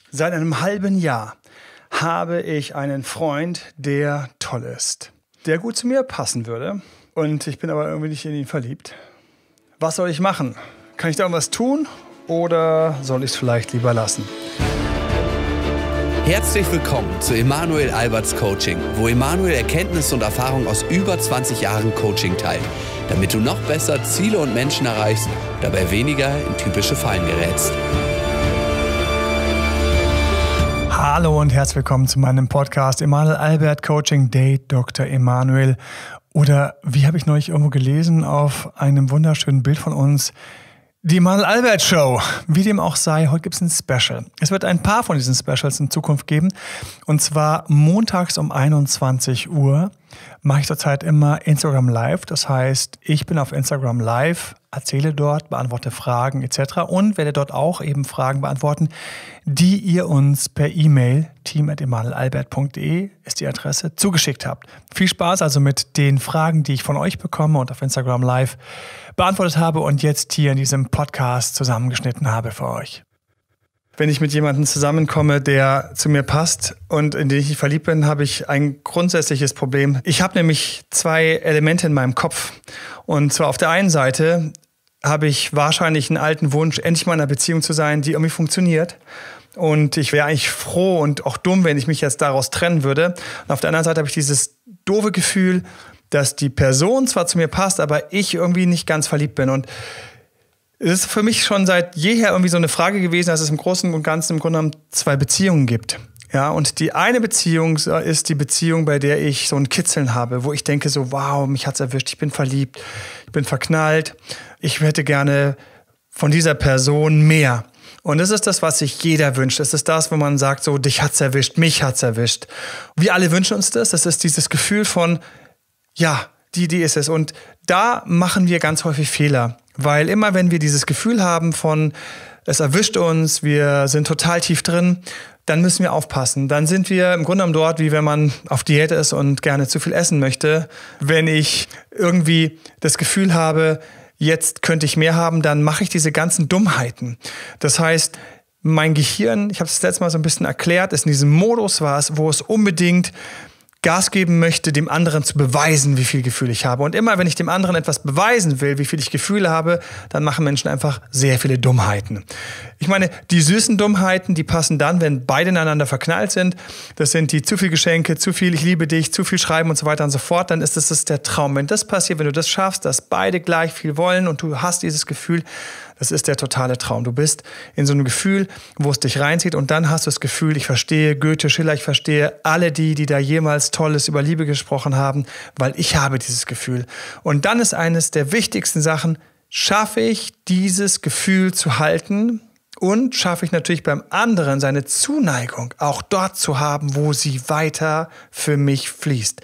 Seit einem halben Jahr habe ich einen Freund, der toll ist, der gut zu mir passen würde. Und ich bin aber irgendwie nicht in ihn verliebt. Was soll ich machen? Kann ich da irgendwas tun oder soll ich es vielleicht lieber lassen? Herzlich willkommen zu Emanuel Alberts Coaching, wo Emanuel Erkenntnisse und Erfahrung aus über 20 Jahren Coaching teilt, damit du noch besser Ziele und Menschen erreichst, dabei weniger in typische Fallen gerätst. Hallo und herzlich willkommen zu meinem Podcast Emanuel Albert Coaching Date Dr. Emanuel. Oder wie habe ich neulich irgendwo gelesen auf einem wunderschönen Bild von uns, die Emanuel Albert Show. Wie dem auch sei, heute gibt es ein Special. Es wird ein paar von diesen Specials in Zukunft geben. Und zwar montags um 21 Uhr mache ich zurzeit immer Instagram Live. Das heißt, ich bin auf Instagram Live, erzähle dort, beantworte Fragen etc. und werde dort auch eben Fragen beantworten, die ihr uns per E-Mail, team@emanuelalbert.de ist die Adresse, zugeschickt habt. Viel Spaß also mit den Fragen, die ich von euch bekomme und auf Instagram Live beantwortet habe und jetzt hier in diesem Podcast zusammengeschnitten habe für euch. Wenn ich mit jemandem zusammenkomme, der zu mir passt und in den ich verliebt bin, habe ich ein grundsätzliches Problem. Ich habe nämlich zwei Elemente in meinem Kopf. Und zwar auf der einen Seite habe ich wahrscheinlich einen alten Wunsch, endlich mal in einer Beziehung zu sein, die irgendwie funktioniert. Und ich wäre eigentlich froh und auch dumm, wenn ich mich jetzt daraus trennen würde. Und auf der anderen Seite habe ich dieses doofe Gefühl, dass die Person zwar zu mir passt, aber ich irgendwie nicht ganz verliebt bin. Und es ist für mich schon seit jeher irgendwie so eine Frage gewesen, dass es im Großen und Ganzen im Grunde genommen zwei Beziehungen gibt. Ja, und die eine Beziehung ist die Beziehung, bei der ich so ein Kitzeln habe, wo ich denke so, wow, mich hat's erwischt, ich bin verliebt, ich bin verknallt, ich hätte gerne von dieser Person mehr. Und das ist das, was sich jeder wünscht. Das ist das, wo man sagt so, dich hat's erwischt, mich hat's erwischt. Wir alle wünschen uns das. Das ist dieses Gefühl von, ja, die ist es. Und da machen wir ganz häufig Fehler. Weil immer, wenn wir dieses Gefühl haben von, es erwischt uns, wir sind total tief drin, dann müssen wir aufpassen. Dann sind wir im Grunde genommen dort, wie wenn man auf Diät ist und gerne zu viel essen möchte. Wenn ich irgendwie das Gefühl habe, jetzt könnte ich mehr haben, dann mache ich diese ganzen Dummheiten. Das heißt, mein Gehirn, ich habe es das letzte Mal so ein bisschen erklärt, ist in diesem Modus war es, wo es unbedingt Gas geben möchte, dem anderen zu beweisen, wie viel Gefühl ich habe. Und immer, wenn ich dem anderen etwas beweisen will, wie viel ich Gefühle habe, dann machen Menschen einfach sehr viele Dummheiten. Ich meine, die süßen Dummheiten, die passen dann, wenn beide ineinander verknallt sind. Das sind die zu viel Geschenke, zu viel ich liebe dich, zu viel schreiben und so weiter und so fort. Dann ist das der Traum. Wenn das passiert, wenn du das schaffst, dass beide gleich viel wollen und du hast dieses Gefühl, das ist der totale Traum. Du bist in so einem Gefühl, wo es dich reinzieht und dann hast du das Gefühl, ich verstehe Goethe, Schiller, ich verstehe alle die da jemals Tolles über Liebe gesprochen haben, weil ich habe dieses Gefühl. Und dann ist eines der wichtigsten Sachen, schaffe ich dieses Gefühl zu halten und schaffe ich natürlich beim anderen seine Zuneigung auch dort zu haben, wo sie weiter für mich fließt.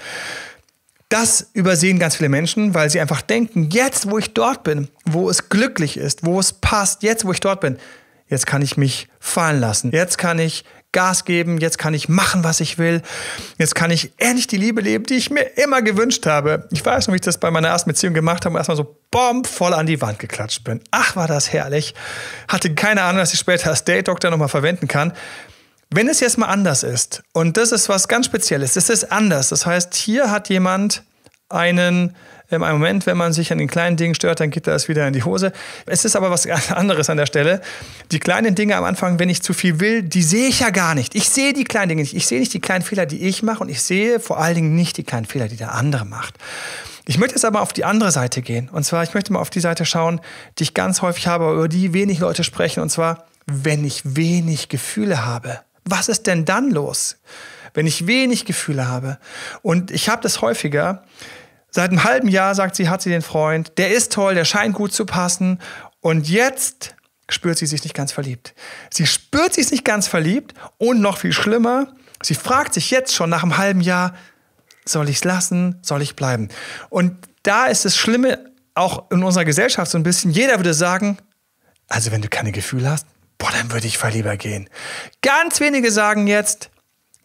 Das übersehen ganz viele Menschen, weil sie einfach denken, jetzt wo ich dort bin, wo es glücklich ist, wo es passt, jetzt wo ich dort bin, jetzt kann ich mich fallen lassen, jetzt kann ich Gas geben, jetzt kann ich machen, was ich will, jetzt kann ich endlich die Liebe leben, die ich mir immer gewünscht habe. Ich weiß noch, wie ich das bei meiner ersten Beziehung gemacht habe und erstmal so voll an die Wand geklatscht bin. Ach, war das herrlich. Hatte keine Ahnung, dass ich später als Date-Doktor nochmal verwenden kann. Wenn es jetzt mal anders ist, und das ist was ganz Spezielles, es ist anders. Das heißt, hier hat jemand einen Moment, wenn man sich an den kleinen Dingen stört, dann geht das wieder in die Hose. Es ist aber was ganz anderes an der Stelle. Die kleinen Dinge am Anfang, wenn ich zu viel will, die sehe ich ja gar nicht. Ich sehe die kleinen Dinge nicht. Ich sehe nicht die kleinen Fehler, die ich mache und ich sehe vor allen Dingen nicht die kleinen Fehler, die der andere macht. Ich möchte jetzt aber auf die andere Seite gehen. Und zwar, ich möchte mal auf die Seite schauen, die ich ganz häufig habe, über die wenig Leute sprechen. Und zwar, wenn ich wenig Gefühle habe. Was ist denn dann los, wenn ich wenig Gefühle habe? Und ich habe das häufiger. Seit einem halben Jahr, sagt sie, hat sie den Freund. Der ist toll, der scheint gut zu passen. Und jetzt spürt sie sich nicht ganz verliebt. Sie spürt sich nicht ganz verliebt und noch viel schlimmer, sie fragt sich jetzt schon nach einem halben Jahr, soll ich es lassen, soll ich bleiben? Und da ist das Schlimme auch in unserer Gesellschaft so ein bisschen, jeder würde sagen, also wenn du keine Gefühle hast, dann würde ich voll lieber gehen. Ganz wenige sagen jetzt,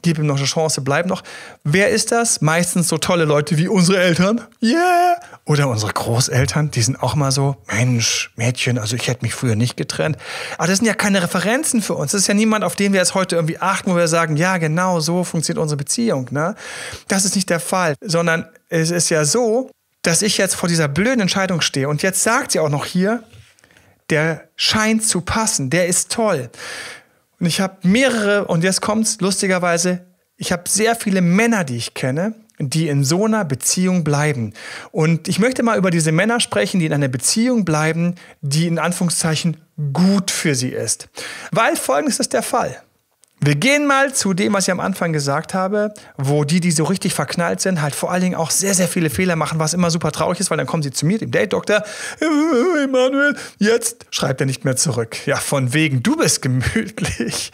gib ihm noch eine Chance, bleib noch. Wer ist das? Meistens so tolle Leute wie unsere Eltern. Yeah! Oder unsere Großeltern, die sind auch mal so, Mensch, Mädchen, also ich hätte mich früher nicht getrennt. Aber das sind ja keine Referenzen für uns. Das ist ja niemand, auf den wir jetzt heute irgendwie achten, wo wir sagen, ja, genau so funktioniert unsere Beziehung. Ne? Das ist nicht der Fall, sondern es ist ja so, dass ich jetzt vor dieser blöden Entscheidung stehe. Und jetzt sagt sie auch noch hier, der scheint zu passen, der ist toll. Und ich habe mehrere, und jetzt kommt's lustigerweise, ich habe sehr viele Männer, die ich kenne, die in so einer Beziehung bleiben. Und ich möchte mal über diese Männer sprechen, die in einer Beziehung bleiben, die in Anführungszeichen gut für sie ist. Weil Folgendes ist der Fall. Wir gehen mal zu dem, was ich am Anfang gesagt habe, wo die so richtig verknallt sind, halt vor allen Dingen auch sehr, sehr viele Fehler machen, was immer super traurig ist, weil dann kommen sie zu mir, dem Date-Doktor, Emanuel, jetzt schreibt er nicht mehr zurück. Ja, von wegen, du bist gemütlich.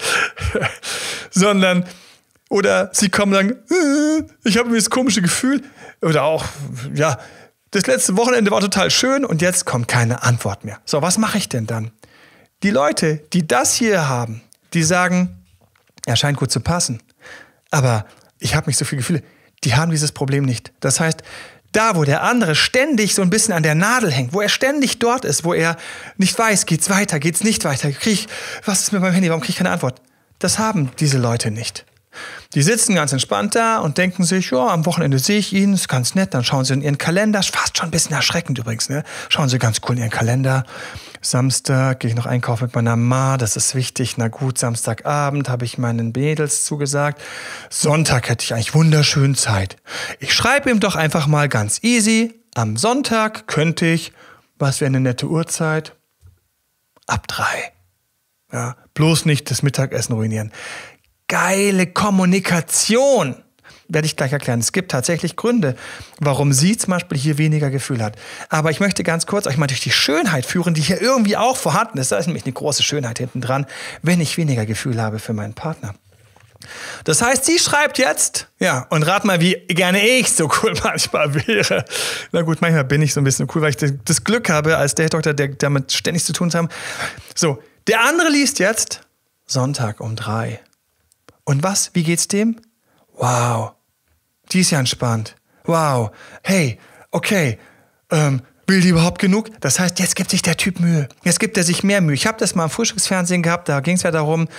Sondern, oder sie kommen und sagen, ich habe dieses komische Gefühl, oder auch, ja, das letzte Wochenende war total schön und jetzt kommt keine Antwort mehr. So, was mache ich denn dann? Die Leute, die das hier haben, die sagen, er scheint gut zu passen, aber ich habe nicht so viele Gefühle. Die haben dieses Problem nicht. Das heißt, da, wo der andere ständig so ein bisschen an der Nadel hängt, wo er ständig dort ist, wo er nicht weiß, geht's weiter, geht's nicht weiter, was ist mit meinem Handy, warum kriege ich keine Antwort? Das haben diese Leute nicht. Die sitzen ganz entspannt da und denken sich, ja, am Wochenende sehe ich ihn, ist ganz nett. Dann schauen sie in ihren Kalender, fast schon ein bisschen erschreckend übrigens, ne? Schauen sie ganz cool in ihren Kalender. Samstag gehe ich noch einkaufen mit meiner Ma, das ist wichtig. Na gut, Samstagabend habe ich meinen Mädels zugesagt. Sonntag hätte ich eigentlich wunderschön Zeit. Ich schreibe ihm doch einfach mal ganz easy. Am Sonntag könnte ich, was wäre eine nette Uhrzeit? Ab 3. Ja, bloß nicht das Mittagessen ruinieren. Geile Kommunikation. Werde ich gleich erklären. Es gibt tatsächlich Gründe, warum sie zum Beispiel hier weniger Gefühl hat. Aber ich möchte ganz kurz euch mal durch die Schönheit führen, die hier irgendwie auch vorhanden ist. Da ist nämlich eine große Schönheit hinten dran, wenn ich weniger Gefühl habe für meinen Partner. Das heißt, sie schreibt jetzt, ja, und rat mal, wie gerne ich so cool manchmal wäre. Na gut, manchmal bin ich so ein bisschen cool, weil ich das Glück habe, als Date-Doktor, der damit ständig zu tun zu haben. So, der andere liest jetzt Sonntag um 3. Und was? Wie geht's dem? Wow, die ist ja entspannt. Wow, hey, okay, will die überhaupt genug? Das heißt, jetzt gibt sich der Typ Mühe. Jetzt gibt er sich mehr Mühe. Ich habe das mal im Frühstücksfernsehen gehabt, da ging es ja darum,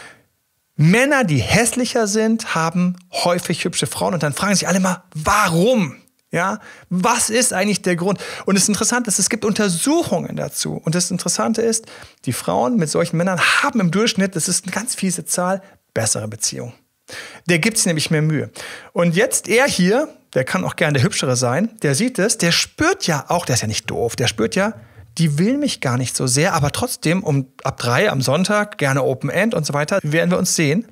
Männer, die hässlicher sind, haben häufig hübsche Frauen und dann fragen sich alle mal, warum? Ja, was ist eigentlich der Grund? Und das Interessante ist, es gibt Untersuchungen dazu. Und das Interessante ist, die Frauen mit solchen Männern haben im Durchschnitt, das ist eine ganz fiese Zahl, bessere Beziehungen. Der gibt sich nämlich mehr Mühe. Und jetzt er hier, der kann auch gerne der Hübschere sein, der sieht es, der spürt ja auch, der ist ja nicht doof, der spürt ja, die will mich gar nicht so sehr, aber trotzdem ab 3 am Sonntag, gerne Open End und so weiter, werden wir uns sehen.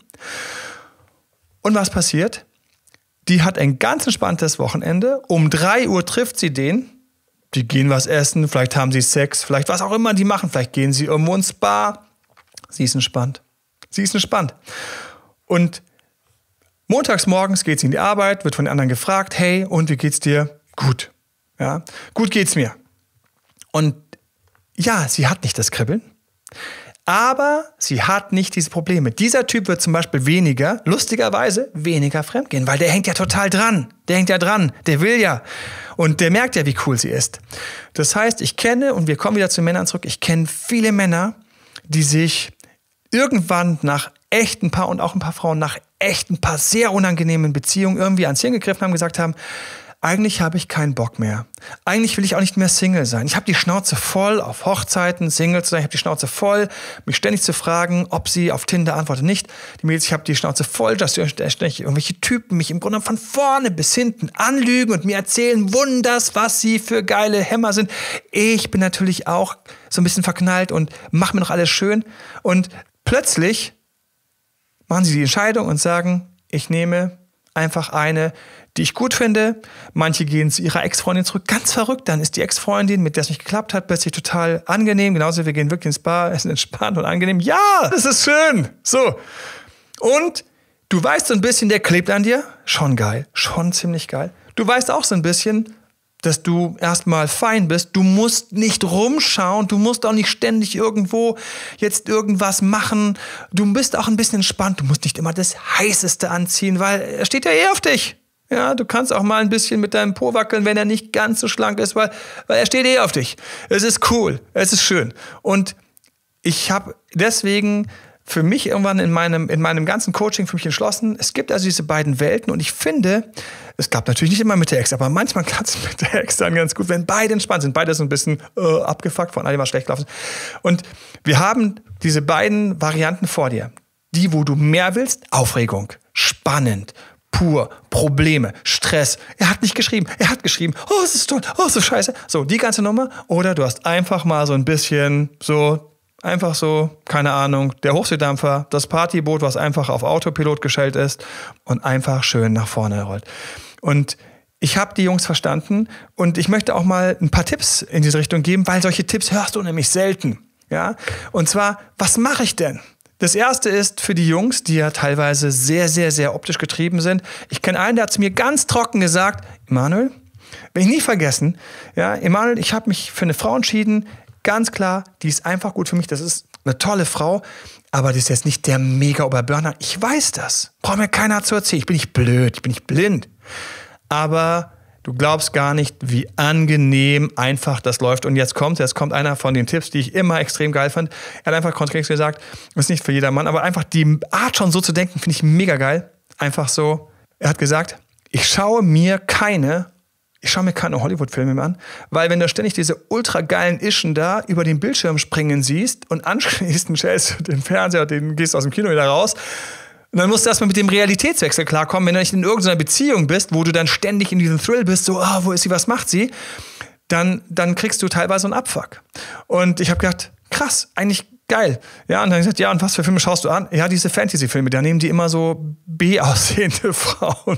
Und was passiert? Die hat ein ganz entspanntes Wochenende. Um 3 Uhr trifft sie den. Die gehen was essen, vielleicht haben sie Sex, vielleicht was auch immer die machen. Vielleicht gehen sie irgendwo ins Spa. Sie ist entspannt. Sie ist entspannt. Und montags morgens geht sie in die Arbeit, wird von den anderen gefragt, hey, und wie geht's dir? Gut. Ja, gut geht's mir. Und ja, sie hat nicht das Kribbeln, aber sie hat nicht diese Probleme. Dieser Typ wird zum Beispiel lustigerweise weniger fremdgehen, weil der hängt ja total dran. Der hängt ja dran, der will ja. Und der merkt ja, wie cool sie ist. Das heißt, ich kenne, und wir kommen wieder zu Männern zurück, ich kenne viele Männer, die sich irgendwann nach echt ein paar und auch ein paar Frauen nach echt ein paar sehr unangenehmen Beziehungen irgendwie ans Hirn gegriffen haben, gesagt haben, eigentlich habe ich keinen Bock mehr. Eigentlich will ich auch nicht mehr Single sein. Ich habe die Schnauze voll, auf Hochzeiten Single zu sein. Ich habe die Schnauze voll, mich ständig zu fragen, ob sie auf Tinder antwortet nicht. Die Mädels, ich habe die Schnauze voll, dass ständig irgendwelche Typen mich im Grunde von vorne bis hinten anlügen und mir erzählen wunders, was sie für geile Hämmer sind. Ich bin natürlich auch so ein bisschen verknallt und mache mir noch alles schön. Und plötzlich machen sie die Entscheidung und sagen, ich nehme einfach eine, die ich gut finde. Manche gehen zu ihrer Ex-Freundin zurück. Ganz verrückt. Dann ist die Ex-Freundin, mit der es nicht geklappt hat, plötzlich total angenehm. Genauso, wir gehen wirklich ins Bar, essen entspannt und angenehm. Ja, das ist schön. So. Und du weißt so ein bisschen, der klebt an dir. Schon geil. Schon ziemlich geil. Du weißt auch so ein bisschen, dass du erstmal fein bist. Du musst nicht rumschauen, du musst auch nicht ständig irgendwo jetzt irgendwas machen. Du bist auch ein bisschen entspannt, du musst nicht immer das Heißeste anziehen, weil er steht ja auf dich. Ja, du kannst auch mal ein bisschen mit deinem Po wackeln, wenn er nicht ganz so schlank ist, weil er steht auf dich. Es ist cool, es ist schön. Und ich habe deswegen für mich irgendwann in meinem ganzen Coaching für mich entschlossen, es gibt also diese beiden Welten und ich finde, es klappt natürlich nicht immer mit der Ex, aber manchmal klappt es mit der Ex dann ganz gut, wenn beide entspannt sind. Beide sind ein bisschen abgefuckt von all dem, was schlecht laufen. Und wir haben diese beiden Varianten vor dir. Die, wo du mehr willst, Aufregung, spannend, pur, Probleme, Stress. Er hat nicht geschrieben, er hat geschrieben, oh, es ist toll, oh, so scheiße. So, die ganze Nummer. Oder du hast einfach mal so ein bisschen einfach so, keine Ahnung, der Hochseedampfer, das Partyboot, was einfach auf Autopilot gestellt ist und einfach schön nach vorne rollt. Und ich habe die Jungs verstanden und ich möchte auch mal ein paar Tipps in diese Richtung geben, weil solche Tipps hörst du nämlich selten. Ja? Und zwar, was mache ich denn? Das erste ist für die Jungs, die ja teilweise sehr, sehr, sehr optisch getrieben sind. Ich kenne einen, der hat zu mir ganz trocken gesagt, Emanuel, will ich nie vergessen, ja, Emanuel, ich habe mich für eine Frau entschieden, ganz klar, die ist einfach gut für mich, das ist eine tolle Frau, aber das ist jetzt nicht der Mega-Oberburner. Ich weiß das, braucht mir keiner zu erzählen, ich bin nicht blöd, ich bin nicht blind, aber du glaubst gar nicht, wie angenehm einfach das läuft. Und jetzt kommt einer von den Tipps, die ich immer extrem geil fand. Er hat einfach konkret gesagt, das ist nicht für jedermann, aber einfach die Art schon so zu denken, finde ich mega geil. Einfach so, er hat gesagt, ich schaue mir keine Hollywood-Filme mehr an, weil wenn du ständig diese ultra geilen Ischen da über den Bildschirm springen siehst und anschließend stellst du den Fernseher und gehst aus dem Kino wieder raus, und dann musst du erstmal mit dem Realitätswechsel klarkommen, wenn du nicht in irgendeiner Beziehung bist, wo du dann ständig in diesem Thrill bist, so, wo ist sie, was macht sie, dann kriegst du teilweise einen Abfuck. Und ich habe gedacht, krass, eigentlich geil. Ja, und dann gesagt, ja, und was für Filme schaust du an? Ja, diese Fantasy-Filme, da nehmen die immer so B-aussehende Frauen.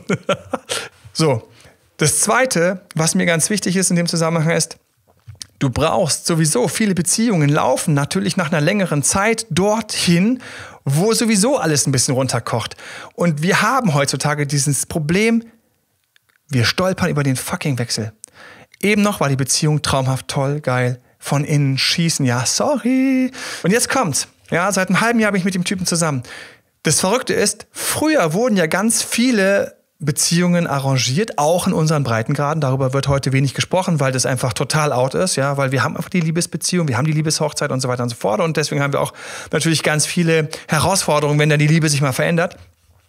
So, das Zweite, was mir ganz wichtig ist in dem Zusammenhang ist, du brauchst sowieso, viele Beziehungen laufen natürlich nach einer längeren Zeit dorthin, wo sowieso alles ein bisschen runterkocht. Und wir haben heutzutage dieses Problem, wir stolpern über den fucking Wechsel. Eben noch war die Beziehung traumhaft, toll, geil, von innen schießen, ja, sorry. Und jetzt kommt's. Ja, seit einem halben Jahr bin ich mit dem Typen zusammen. Das Verrückte ist, früher wurden ja ganz viele Beziehungen arrangiert, auch in unseren Breitengraden. Darüber wird heute wenig gesprochen, weil das einfach total out ist, ja, weil wir haben einfach die Liebesbeziehung, wir haben die Liebeshochzeit und so weiter und so fort und deswegen haben wir auch natürlich ganz viele Herausforderungen, wenn dann die Liebe sich mal verändert.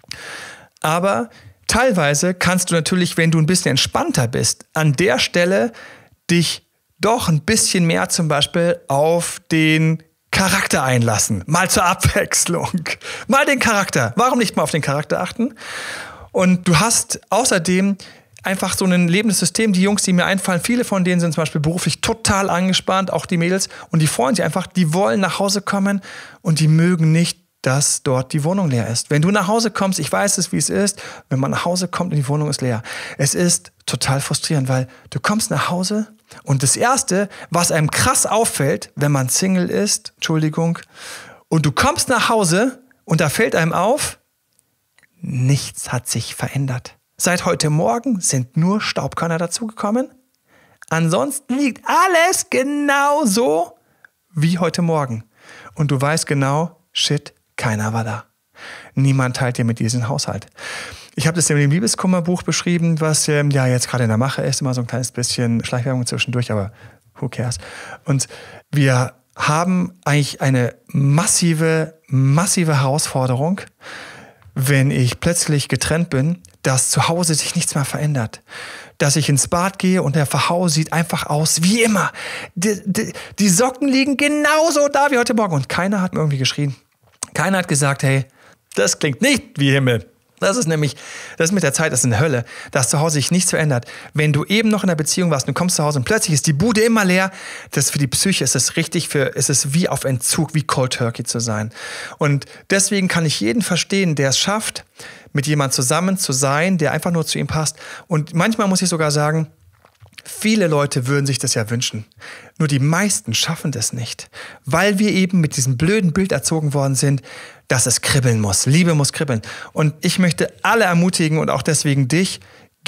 Aber teilweise kannst du natürlich, wenn du ein bisschen entspannter bist, an der Stelle dich doch ein bisschen mehr zum Beispiel auf den Charakter einlassen. Mal zur Abwechslung. Mal den Charakter. Warum nicht mal auf den Charakter achten? Und du hast außerdem einfach so ein lebendes System. Die Jungs, die mir einfallen, viele von denen sind zum Beispiel beruflich total angespannt, auch die Mädels. Und die freuen sich einfach, die wollen nach Hause kommen und die mögen nicht, dass dort die Wohnung leer ist. Wenn du nach Hause kommst, ich weiß es, wie es ist, wenn man nach Hause kommt und die Wohnung ist leer. Es ist total frustrierend, weil du kommst nach Hause und das Erste, was einem krass auffällt, wenn man Single ist, und du kommst nach Hause und da fällt einem auf, nichts hat sich verändert. Seit heute Morgen sind nur Staubkörner dazugekommen. Ansonsten liegt alles genauso wie heute Morgen. Und du weißt genau, shit, keiner war da. Niemand teilt dir mit diesem Haushalt. Ich habe das in dem Liebeskummerbuch beschrieben, was jetzt gerade in der Mache ist. Immer so ein kleines bisschen Schleichwerbung zwischendurch, aber who cares? Und wir haben eigentlich eine massive Herausforderung, wenn ich plötzlich getrennt bin, dass zu Hause sich nichts mehr verändert. Dass ich ins Bad gehe und der Verhau sieht einfach aus wie immer. Die Socken liegen genauso da wie heute Morgen. Und keiner hat mir irgendwie geschrien. Keiner hat gesagt, hey, das klingt nicht wie Himmel. Das ist mit der Zeit, das ist eine Hölle, dass zu Hause sich nichts verändert. Wenn du eben noch in der Beziehung warst und du kommst zu Hause und plötzlich ist die Bude immer leer, das für die Psyche ist es ist es wie auf Entzug, wie Cold Turkey zu sein. Und deswegen kann ich jeden verstehen, der es schafft, mit jemand zusammen zu sein, der einfach nur zu ihm passt. Und manchmal muss ich sogar sagen, viele Leute würden sich das ja wünschen. Nur die meisten schaffen das nicht, weil wir eben mit diesem blöden Bild erzogen worden sind, dass es kribbeln muss. Liebe muss kribbeln. Und ich möchte alle ermutigen und auch deswegen dich, gib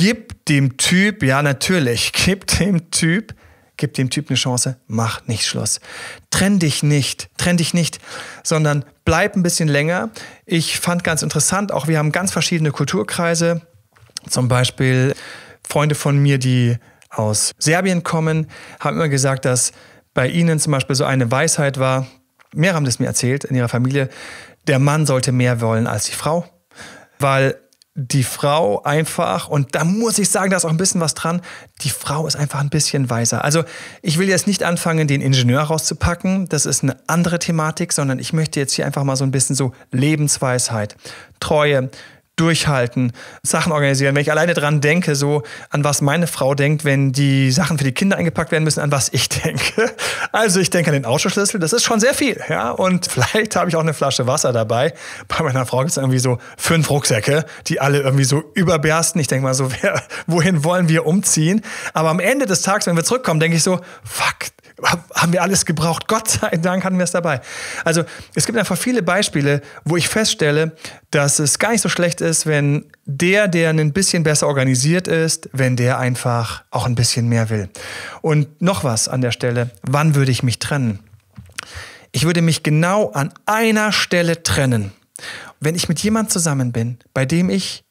dem Typ, ja natürlich, gib dem Typ eine Chance, mach nicht Schluss. Trenn dich nicht, sondern bleib ein bisschen länger. Ich fand ganz interessant, auch wir haben ganz verschiedene Kulturkreise, zum Beispiel Freunde von mir, die aus Serbien kommen, haben immer gesagt, dass bei ihnen zum Beispiel so eine Weisheit war, mehrere haben das mir erzählt in ihrer Familie, der Mann sollte mehr wollen als die Frau, weil die Frau einfach, und da muss ich sagen, da ist auch ein bisschen was dran, die Frau ist einfach ein bisschen weiser. Also ich will jetzt nicht anfangen, den Ingenieur rauszupacken, das ist eine andere Thematik, sondern ich möchte jetzt hier einfach mal so ein bisschen so Lebensweisheit, Treue, durchhalten, Sachen organisieren. Wenn ich alleine dran denke, so an was meine Frau denkt, wenn die Sachen für die Kinder eingepackt werden müssen, an was ich denke. Also ich denke an den Autoschlüssel, das ist schon sehr viel. Ja? Und vielleicht habe ich auch eine Flasche Wasser dabei. Bei meiner Frau gibt es irgendwie so 5 Rucksäcke, die alle irgendwie so überbersten. Ich denke mal so, wohin wollen wir umziehen? Aber am Ende des Tages, wenn wir zurückkommen, denke ich so, fuck, haben wir alles gebraucht? Gott sei Dank hatten wir es dabei. Also es gibt einfach viele Beispiele, wo ich feststelle, dass es gar nicht so schlecht ist, wenn der ein bisschen besser organisiert ist, wenn der einfach auch ein bisschen mehr will. Und noch was an der Stelle, wann würde ich mich trennen? Ich würde mich genau an einer Stelle trennen, wenn ich mit jemandem zusammen bin, bei dem ich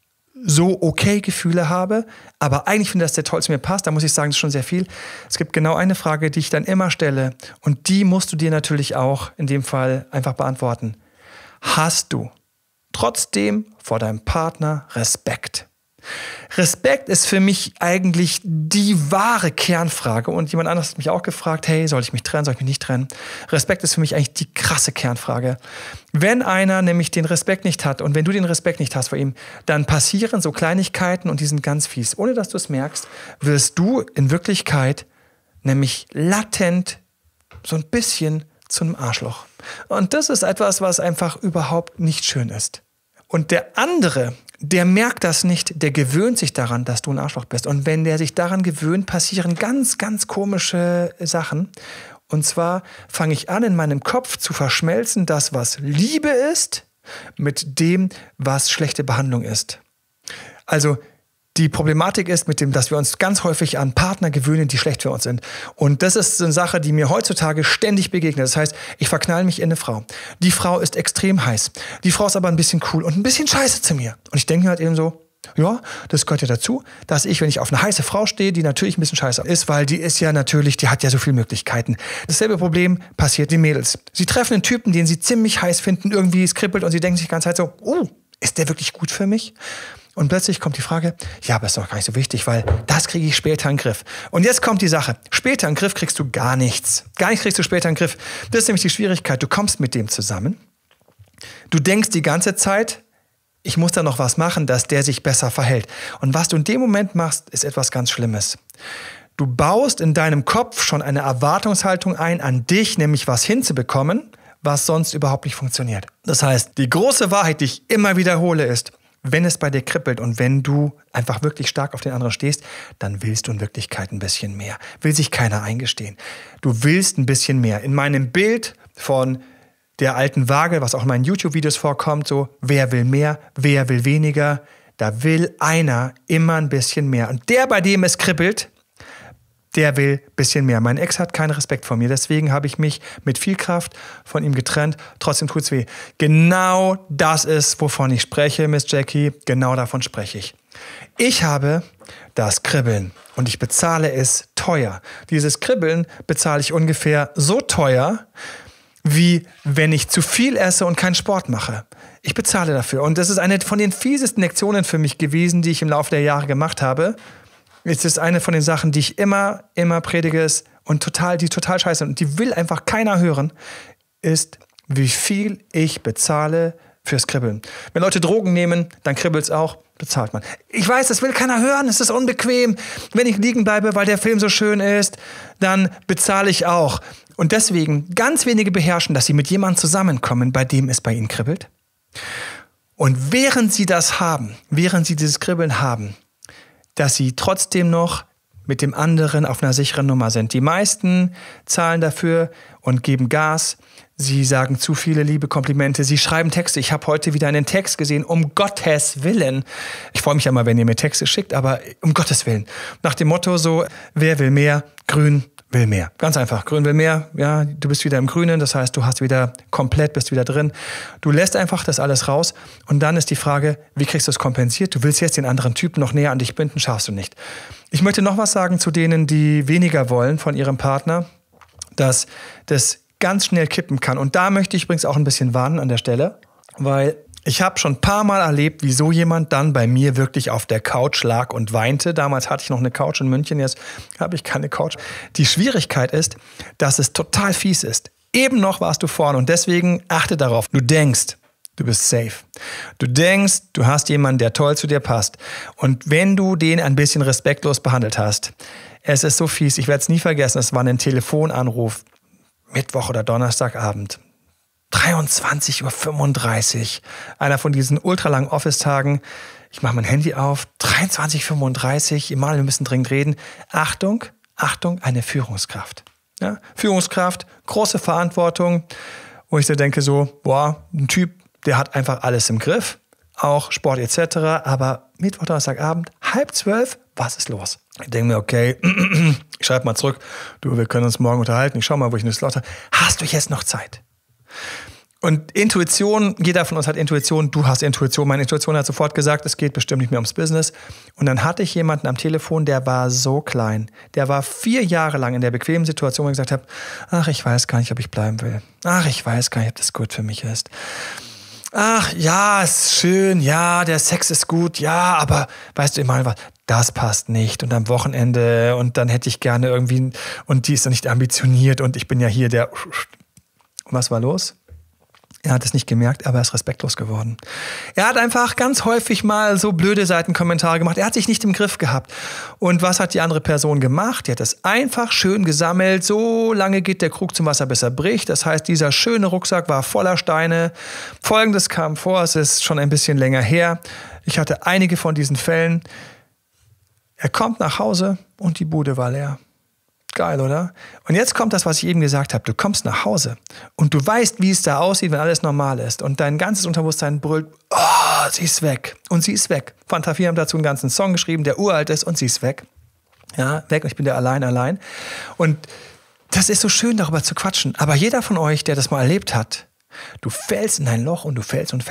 so okay Gefühle habe, aber eigentlich finde ich, dass der toll zu mir passt, da muss ich sagen, das ist schon sehr viel. Es gibt genau eine Frage, die ich dann immer stelle und die musst du dir natürlich auch in dem Fall einfach beantworten. Hast du trotzdem vor deinem Partner Respekt? Respekt ist für mich eigentlich die wahre Kernfrage und jemand anderes hat mich auch gefragt, hey, soll ich mich trennen, soll ich mich nicht trennen? Respekt ist für mich eigentlich die krasse Kernfrage. Wenn einer nämlich den Respekt nicht hat und wenn du den Respekt nicht hast vor ihm, dann passieren so Kleinigkeiten und die sind ganz fies. Ohne dass du es merkst, wirst du in Wirklichkeit nämlich latent so ein bisschen zu einem Arschloch. Und das ist etwas, was einfach überhaupt nicht schön ist. Und der andere, der merkt das nicht, der gewöhnt sich daran, dass du ein Arschloch bist. Und wenn der sich daran gewöhnt, passieren ganz, ganz komische Sachen. Und zwar fange ich an, in meinem Kopf zu verschmelzen, das, was Liebe ist, mit dem, was schlechte Behandlung ist. Also die Problematik ist mit dem, dass wir uns ganz häufig an Partner gewöhnen, die schlecht für uns sind. Und das ist eine Sache, die mir heutzutage ständig begegnet. Das heißt, ich verknall mich in eine Frau. Die Frau ist extrem heiß. Die Frau ist aber ein bisschen cool und ein bisschen scheiße zu mir. Und ich denke mir halt eben so, ja, das gehört ja dazu, dass ich, wenn ich auf eine heiße Frau stehe, die natürlich ein bisschen scheiße ist, weil die ist ja natürlich, die hat ja so viele Möglichkeiten. Dasselbe Problem passiert den Mädels. Sie treffen einen Typen, den sie ziemlich heiß finden, irgendwie es kribbelt und sie denken sich die ganze Zeit so, oh, ist der wirklich gut für mich? Und plötzlich kommt die Frage, ja, aber ist doch gar nicht so wichtig, weil das kriege ich später in den Griff. Und jetzt kommt die Sache, später in den Griff kriegst du gar nichts. Gar nichts kriegst du später in den Griff. Das ist nämlich die Schwierigkeit, du kommst mit dem zusammen. Du denkst die ganze Zeit, ich muss da noch was machen, dass der sich besser verhält. Und was du in dem Moment machst, ist etwas ganz Schlimmes. Du baust in deinem Kopf schon eine Erwartungshaltung ein an dich, nämlich was hinzubekommen, was sonst überhaupt nicht funktioniert. Das heißt, die große Wahrheit, die ich immer wiederhole, ist, wenn es bei dir kribbelt und wenn du einfach wirklich stark auf den anderen stehst, dann willst du in Wirklichkeit ein bisschen mehr. Will sich keiner eingestehen. Du willst ein bisschen mehr. In meinem Bild von der alten Waage, was auch in meinen YouTube-Videos vorkommt, so, wer will mehr, wer will weniger, da will einer immer ein bisschen mehr. Und der, bei dem es kribbelt, der will ein bisschen mehr. Mein Ex hat keinen Respekt vor mir, deswegen habe ich mich mit viel Kraft von ihm getrennt. Trotzdem tut's weh. Genau das ist, wovon ich spreche, Miss Jackie. Genau davon spreche ich. Ich habe das Kribbeln und ich bezahle es teuer. Dieses Kribbeln bezahle ich ungefähr so teuer, wie wenn ich zu viel esse und keinen Sport mache. Ich bezahle dafür. Und das ist eine von den fiesesten Lektionen für mich gewesen, die ich im Laufe der Jahre gemacht habe. Es ist eine von den Sachen, die ich immer predige ist und die total scheiße sind und die will einfach keiner hören, ist, wie viel ich bezahle fürs Kribbeln. Wenn Leute Drogen nehmen, dann kribbelt's auch, bezahlt man. Ich weiß, das will keiner hören, es ist unbequem. Wenn ich liegen bleibe, weil der Film so schön ist, dann bezahle ich auch. Und deswegen, ganz wenige beherrschen, dass sie mit jemandem zusammenkommen, bei dem es bei ihnen kribbelt. Und während sie das haben, während sie dieses Kribbeln haben, dass sie trotzdem noch mit dem anderen auf einer sicheren Nummer sind. Die meisten zahlen dafür und geben Gas, Sie sagen zu viele liebe Komplimente. Sie schreiben Texte. Ich habe heute wieder einen Text gesehen, um Gottes Willen. Ich freue mich ja mal, wenn ihr mir Texte schickt, aber um Gottes Willen. Nach dem Motto so, wer will mehr? Grün will mehr. Ganz einfach. Grün will mehr. Ja, du bist wieder im Grünen. Das heißt, du hast wieder komplett, bist wieder drin. Du lässt einfach das alles raus. Und dann ist die Frage, wie kriegst du es kompensiert? Du willst jetzt den anderen Typen noch näher an dich binden, schaffst du nicht. Ich möchte noch was sagen zu denen, die weniger wollen von ihrem Partner, dass das ganz schnell kippen kann. Und da möchte ich übrigens auch ein bisschen warnen an der Stelle, weil ich habe schon ein paar Mal erlebt, wie so jemand dann bei mir wirklich auf der Couch lag und weinte. Damals hatte ich noch eine Couch in München, jetzt habe ich keine Couch. Die Schwierigkeit ist, dass es total fies ist. Eben noch warst du vorne und deswegen achte darauf. Du denkst, du bist safe. Du denkst, du hast jemanden, der toll zu dir passt. Und wenn du den ein bisschen respektlos behandelt hast, es ist so fies, ich werde es nie vergessen, es war ein Telefonanruf, Mittwoch oder Donnerstagabend, 23:35 Uhr, einer von diesen ultralangen Office-Tagen. Ich mache mein Handy auf, 23:35 Uhr, Emanuel, wir müssen dringend reden. Achtung, Achtung, eine Führungskraft. Ja? Führungskraft, große Verantwortung, wo ich so denke so, boah, ein Typ, der hat einfach alles im Griff, auch Sport etc., aber Mittwoch, Donnerstagabend, 11:30, was ist los? Ich denke mir, okay, ich schreibe mal zurück, du, wir können uns morgen unterhalten, ich schau mal, wo ich eine Slot habe. Hast du jetzt noch Zeit? Und Intuition, jeder von uns hat Intuition, du hast Intuition. Meine Intuition hat sofort gesagt, es geht bestimmt nicht mehr ums Business. Und dann hatte ich jemanden am Telefon, der war so klein. Der war 4 Jahre lang in der bequemen Situation, wo ich gesagt habe, ach, ich weiß gar nicht, ob ich bleiben will. Ach, ich weiß gar nicht, ob das gut für mich ist. Ach, ja, ist schön, ja, der Sex ist gut, ja, aber weißt du immer was, das passt nicht und am Wochenende und dann hätte ich gerne irgendwie, und die ist dann nicht ambitioniert und ich bin ja hier der... Was war los? Er hat es nicht gemerkt, aber er ist respektlos geworden. Er hat einfach ganz häufig mal so blöde Seitenkommentare gemacht. Er hat sich nicht im Griff gehabt. Und was hat die andere Person gemacht? Die hat es einfach schön gesammelt. So lange geht der Krug zum Wasser, bis er bricht. Das heißt, dieser schöne Rucksack war voller Steine. Folgendes kam vor, es ist schon ein bisschen länger her. Ich hatte einige von diesen Fällen. Er kommt nach Hause und die Bude war leer. Geil, oder? Und jetzt kommt das, was ich eben gesagt habe. Du kommst nach Hause und du weißt, wie es da aussieht, wenn alles normal ist. Und dein ganzes Unterbewusstsein brüllt, oh, sie ist weg. Und sie ist weg. Fanta 4 haben dazu einen ganzen Song geschrieben, der uralt ist, und sie ist weg. Ja, weg, und ich bin der allein. Und das ist so schön, darüber zu quatschen. Aber jeder von euch, der das mal erlebt hat, du fällst in ein Loch und du fällst. Und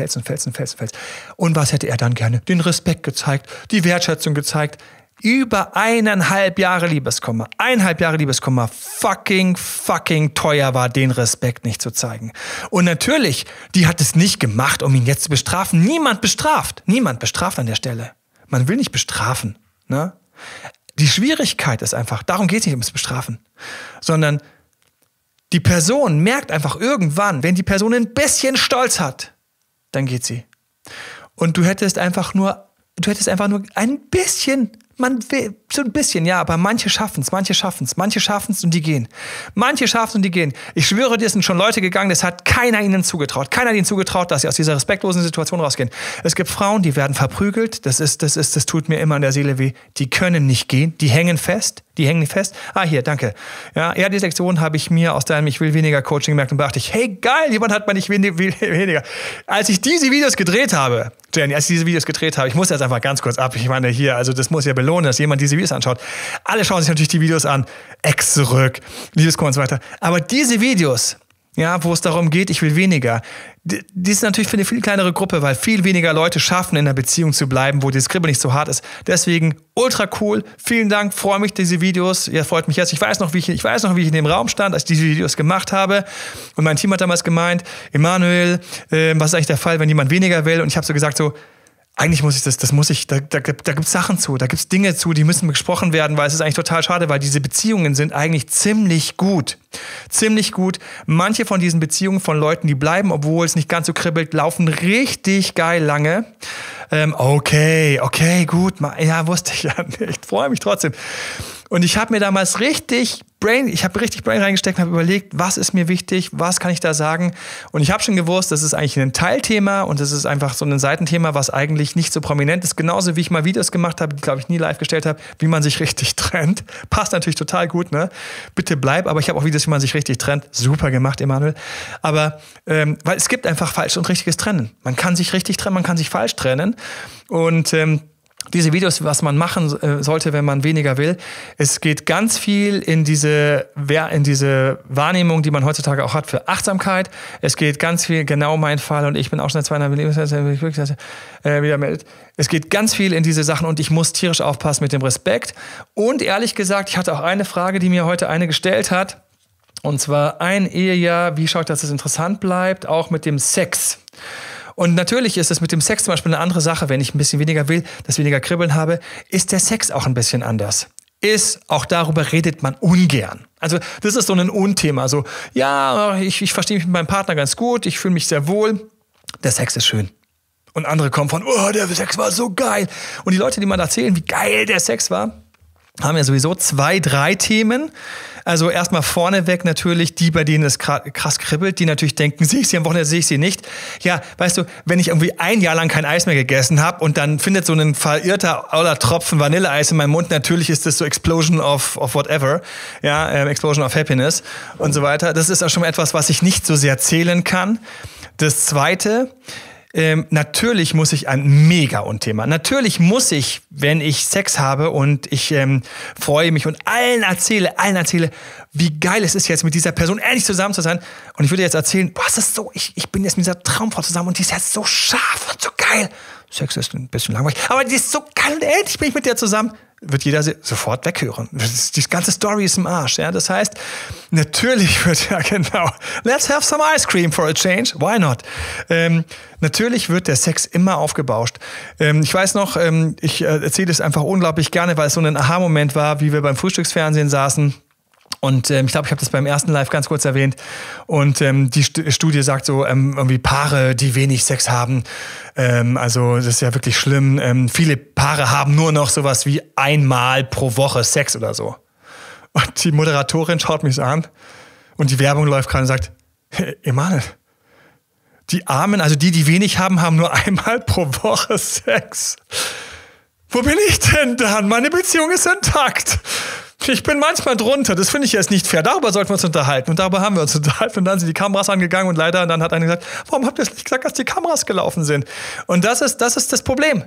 was hätte er dann gerne? Den Respekt gezeigt, die Wertschätzung gezeigt. Über 1,5 Jahre Liebeskummer. 1,5 Jahre Liebeskummer. Fucking teuer war, den Respekt nicht zu zeigen. Und natürlich, die hat es nicht gemacht, um ihn jetzt zu bestrafen. Niemand bestraft an der Stelle. Man will nicht bestrafen. Ne? Die Schwierigkeit ist einfach, darum geht es nicht ums Bestrafen, sondern die Person merkt einfach irgendwann, wenn die Person ein bisschen Stolz hat, dann geht sie. Und du hättest einfach nur ein bisschen, man will, so ein bisschen, ja, aber manche schaffen es und die gehen. Ich schwöre dir, es sind schon Leute gegangen, das hat keiner ihnen zugetraut. Keiner hat ihnen zugetraut, dass sie aus dieser respektlosen Situation rausgehen. Es gibt Frauen, die werden verprügelt, das tut mir immer in der Seele weh. Die können nicht gehen, die hängen fest. Ah, hier, danke. Ja, die Lektion habe ich mir aus deinem Ich will weniger Coaching gemerkt und dachte ich, hey, geil, jemand hat mal nicht weniger. Als ich diese Videos gedreht habe, Jenny, ich muss jetzt einfach ganz kurz ab, ich meine hier, also das muss ja belohnen, dass jemand diese Videos anschaut. Alle schauen sich natürlich die Videos an, Ex zurück, Liebeskummer und so weiter. Aber diese Videos, ja, wo es darum geht, ich will weniger, die ist natürlich für eine viel kleinere Gruppe, weil viel weniger Leute schaffen, in einer Beziehung zu bleiben, wo das Kribbeln nicht so hart ist. Deswegen ultra cool, vielen Dank, freue mich, diese Videos, ihr freut mich jetzt. Ich weiß noch, wie ich in dem Raum stand, als ich diese Videos gemacht habe. Und mein Team hat damals gemeint, Emanuel, was ist eigentlich der Fall, wenn jemand weniger will? Und ich habe so gesagt, eigentlich muss ich da gibt's Sachen zu, da gibt's Dinge zu, die müssen besprochen werden, weil es ist eigentlich total schade, weil diese Beziehungen sind eigentlich ziemlich gut. Manche von diesen Beziehungen von Leuten, die bleiben, obwohl es nicht ganz so kribbelt, laufen richtig geil lange. Okay, gut, ja, wusste ich ja nicht, freue mich trotzdem. Und ich habe mir damals richtig richtig Brain reingesteckt und habe überlegt, was ist mir wichtig, was kann ich da sagen. Und ich habe schon gewusst, das ist eigentlich ein Teilthema und das ist einfach so ein Seitenthema, was eigentlich nicht so prominent ist. Genauso wie ich mal Videos gemacht habe, die, glaube ich, nie live gestellt habe, wie man sich richtig trennt. Passt natürlich total gut, ne? Bitte bleib, aber ich habe auch Videos, wie man sich richtig trennt. Super gemacht, Emanuel. Aber, weil es gibt einfach falsch und richtiges Trennen. Man kann sich richtig trennen, man kann sich falsch trennen. Und diese Videos, was man machen sollte, wenn man weniger will, es geht ganz viel in diese Wahrnehmung, die man heutzutage auch hat für Achtsamkeit. Es geht ganz viel, genau mein Fall, und ich bin auch schon seit 2,5 Lebensjahren wieder meldet. Es geht ganz viel in diese Sachen und ich muss tierisch aufpassen mit dem Respekt. Und ehrlich gesagt, ich hatte auch eine Frage, die mir heute eine gestellt hat. Und zwar ein Ehejahr, wie schaue ich, dass es interessant bleibt, auch mit dem Sex. Und natürlich ist es mit dem Sex zum Beispiel eine andere Sache. Wenn ich ein bisschen weniger will, das weniger Kribbeln habe, ist der Sex auch ein bisschen anders. Auch darüber redet man ungern. Also das ist so ein Unthema. So, ja, ich verstehe mich mit meinem Partner ganz gut, ich fühle mich sehr wohl, der Sex ist schön. Und andere kommen von, oh, der Sex war so geil. Und die Leute, die mal erzählen, wie geil der Sex war, haben ja sowieso 2, 3 Themen. Also erstmal vorneweg natürlich die, bei denen es krass kribbelt, die natürlich denken, sehe ich sie am Wochenende, sehe ich sie nicht. Ja, weißt du, wenn ich irgendwie ein Jahr lang kein Eis mehr gegessen habe und dann findet so ein verirrter oder Tropfen Vanilleeis in meinem Mund, natürlich ist das so Explosion of whatever, ja, Explosion of Happiness und so weiter. Das ist auch schon etwas, was ich nicht so sehr zählen kann. Das Zweite, natürlich muss ich ein Mega-Unthema. Natürlich muss ich, wenn ich Sex habe und ich freue mich und allen erzähle, wie geil es ist, jetzt mit dieser Person endlich zusammen zu sein. Und ich würde jetzt erzählen, boah, ist das so, ich bin jetzt mit dieser Traumfrau zusammen und die ist jetzt so scharf und so geil. Sex ist ein bisschen langweilig, aber die ist so geil und endlich bin ich mit der zusammen. Wird jeder sofort weghören. Die ganze Story ist im Arsch. Ja? Das heißt, natürlich wird, ja genau, let's have some ice cream for a change. Why not? Natürlich wird der Sex immer aufgebauscht. Ich weiß noch, ich erzähle das einfach unglaublich gerne, weil es so ein Aha-Moment war, wie wir beim Frühstücksfernsehen saßen. Und ich glaube, ich habe das beim ersten Live ganz kurz erwähnt. Und die Studie sagt so, irgendwie Paare, die wenig Sex haben. Also das ist ja wirklich schlimm. Viele Paare haben nur noch sowas wie einmal pro Woche Sex oder so. Und die Moderatorin schaut mich so an und die Werbung läuft gerade und sagt, hey, Emanuel, die Armen, also die wenig haben, haben nur einmal pro Woche Sex. Wo bin ich denn dann? Meine Beziehung ist intakt. Ich bin manchmal drunter, das finde ich jetzt nicht fair. Darüber sollten wir uns unterhalten. Und darüber haben wir uns unterhalten. Und dann sind die Kameras angegangen und leider, und dann hat einer gesagt, warum habt ihr nicht gesagt, dass die Kameras gelaufen sind? Und das ist das Problem.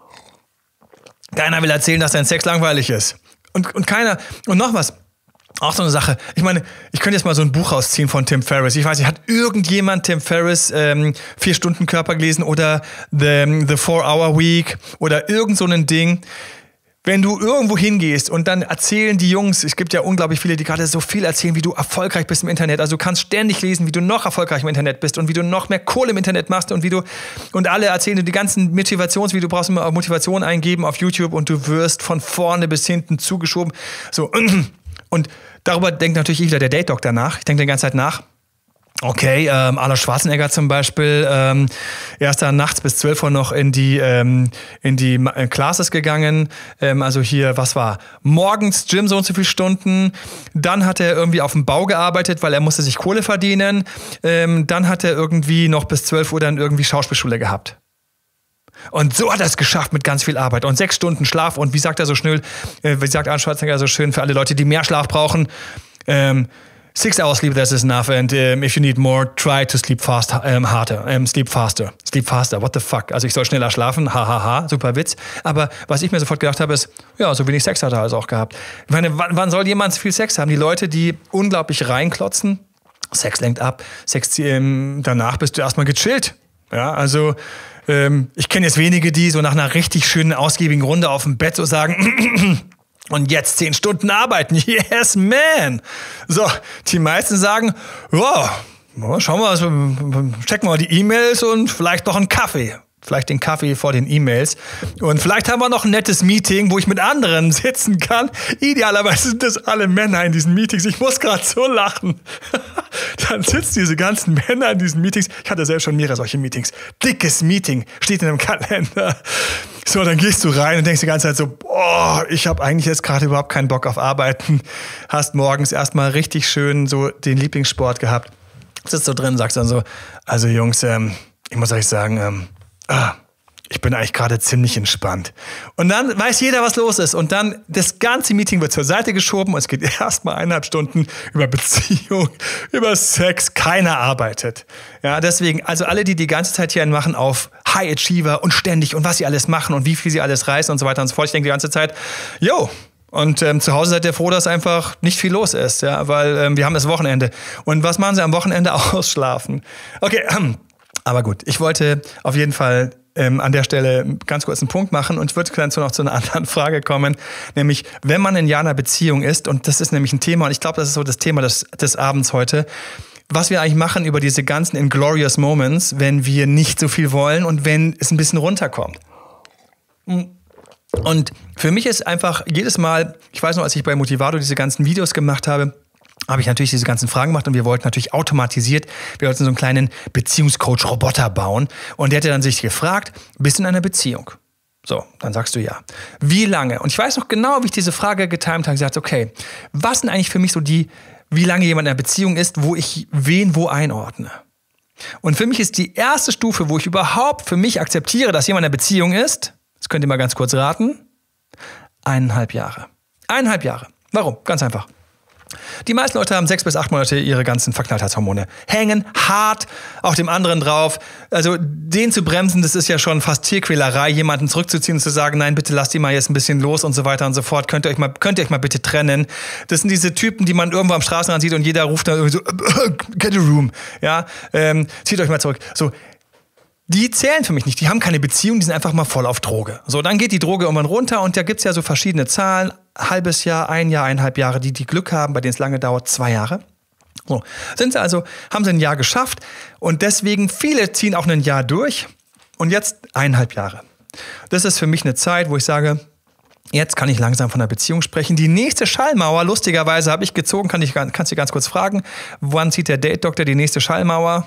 Keiner will erzählen, dass dein Sex langweilig ist. Und keiner, und noch was, auch so eine Sache. Ich meine, ich könnte jetzt mal so ein Buch rausziehen von Tim Ferriss. Ich weiß nicht, hat irgendjemand Tim Ferriss 4-Stunden-Körper gelesen oder The 4-Hour-Week oder irgend so ein Ding? Wenn du irgendwo hingehst und dann erzählen die Jungs, es gibt ja unglaublich viele, die gerade so viel erzählen, wie du erfolgreich bist im Internet. Also du kannst ständig lesen, wie du noch erfolgreich im Internet bist und wie du noch mehr Kohle im Internet machst und alle erzählen die ganzen Motivationsvideos, du brauchst immer Motivation eingeben auf YouTube und du wirst von vorne bis hinten zugeschoben. So. Und darüber denkt natürlich wieder der Date-Doktor nach. Ich denke die ganze Zeit nach. Okay, Arnold Schwarzenegger zum Beispiel, er ist da nachts bis 12 Uhr noch in die Classes gegangen, also hier, was war, morgens Gym so und so viele Stunden, dann hat er irgendwie auf dem Bau gearbeitet, weil er musste sich Kohle verdienen, dann hat er irgendwie noch bis 12 Uhr dann irgendwie Schauspielschule gehabt. Und so hat er es geschafft mit ganz viel Arbeit und 6 Stunden Schlaf und wie sagt Arnold Schwarzenegger so schön für alle Leute, die mehr Schlaf brauchen, 6 hours sleep, that is enough. And if you need more, try to sleep faster. Sleep faster. What the fuck? Also ich soll schneller schlafen. Hahaha. Super Witz. Aber was ich mir sofort gedacht habe, ist, ja, so wenig Sex hat er also auch gehabt. Ich meine, wann soll jemand so viel Sex haben? Die Leute, die unglaublich reinklotzen, Sex lenkt ab. Sex, danach bist du erstmal gechillt. Ja, also ich kenne jetzt wenige, die so nach einer richtig schönen, ausgiebigen Runde auf dem Bett so sagen, und jetzt 10 Stunden arbeiten. Yes, man. So, die meisten sagen, ja, schauen wir mal, checken wir mal die E-Mails und vielleicht noch einen Kaffee. Vielleicht den Kaffee vor den E-Mails. Und vielleicht haben wir noch ein nettes Meeting, wo ich mit anderen sitzen kann. Idealerweise sind das alle Männer in diesen Meetings. Ich muss gerade so lachen. Dann sitzen diese ganzen Männer in diesen Meetings. Ich hatte selbst schon mehrere solche Meetings. Dickes Meeting steht in einem Kalender. So, dann gehst du rein und denkst die ganze Zeit so, boah, ich habe eigentlich jetzt gerade überhaupt keinen Bock auf Arbeiten. Hast morgens erstmal richtig schön so den Lieblingssport gehabt. Sitzt so drin, sagst dann so, also Jungs, ich muss euch sagen, ich bin eigentlich gerade ziemlich entspannt. Und dann weiß jeder, was los ist. Und dann das ganze Meeting wird zur Seite geschoben und es geht erstmal 1,5 Stunden über Beziehung, über Sex. Keiner arbeitet. Ja, deswegen, also alle, die ganze Zeit hier machen auf High Achiever und ständig und was sie alles machen und wie viel sie alles reißen und so weiter und so fort. Ich denke die ganze Zeit, und zu Hause seid ihr froh, dass einfach nicht viel los ist, ja, weil wir haben das Wochenende. Und was machen sie am Wochenende? Ausschlafen. Okay, aber gut, ich wollte auf jeden Fall an der Stelle ganz kurz einen Punkt machen und ich würde dann noch zu einer anderen Frage kommen, nämlich wenn man in einer Beziehung ist, und das ist nämlich ein Thema, und ich glaube, das ist so das Thema des Abends heute, was wir eigentlich machen über diese ganzen inglorious Moments, wenn wir nicht so viel wollen und wenn es ein bisschen runterkommt. Und für mich ist einfach jedes Mal, ich weiß noch, als ich bei Motivado diese ganzen Videos gemacht habe ich natürlich diese ganzen Fragen gemacht und wir wollten natürlich automatisiert, wir wollten so einen kleinen Beziehungscoach-Roboter bauen und der hat dann sich gefragt, bist du in einer Beziehung? So, dann sagst du ja. Wie lange? Und ich weiß noch genau, wie ich diese Frage getimt habe, gesagt, okay, was sind eigentlich für mich so wie lange jemand in einer Beziehung ist, wo ich wen wo einordne? Und für mich ist die erste Stufe, wo ich überhaupt für mich akzeptiere, dass jemand in einer Beziehung ist, das könnt ihr mal ganz kurz raten, 1,5 Jahre. 1,5 Jahre. Warum? Ganz einfach. Die meisten Leute haben 6 bis 8 Monate ihre ganzen Verknalltheitshormone. Hängen hart auf dem anderen drauf. Also den zu bremsen, das ist ja schon fast Tierquälerei, jemanden zurückzuziehen und zu sagen, nein, bitte lasst die mal jetzt ein bisschen los und so weiter und so fort. Könnt ihr euch mal bitte trennen. Das sind diese Typen, die man irgendwo am Straßenrand sieht und jeder ruft dann irgendwie so, get a room. Ja, zieht euch mal zurück. So. Die zählen für mich nicht, die haben keine Beziehung, die sind einfach mal voll auf Droge. So, dann geht die Droge irgendwann runter und da gibt's ja so verschiedene Zahlen. Halbes Jahr, 1 Jahr, 1,5 Jahre, die Glück haben, bei denen es lange dauert, 2 Jahre. So, haben sie ein Jahr geschafft und deswegen, viele ziehen auch ein Jahr durch und jetzt 1,5 Jahre. Das ist für mich eine Zeit, wo ich sage, jetzt kann ich langsam von einer Beziehung sprechen. Die nächste Schallmauer, lustigerweise habe ich gezogen, kannst du ganz kurz fragen, wann zieht der Date-Doktor die nächste Schallmauer?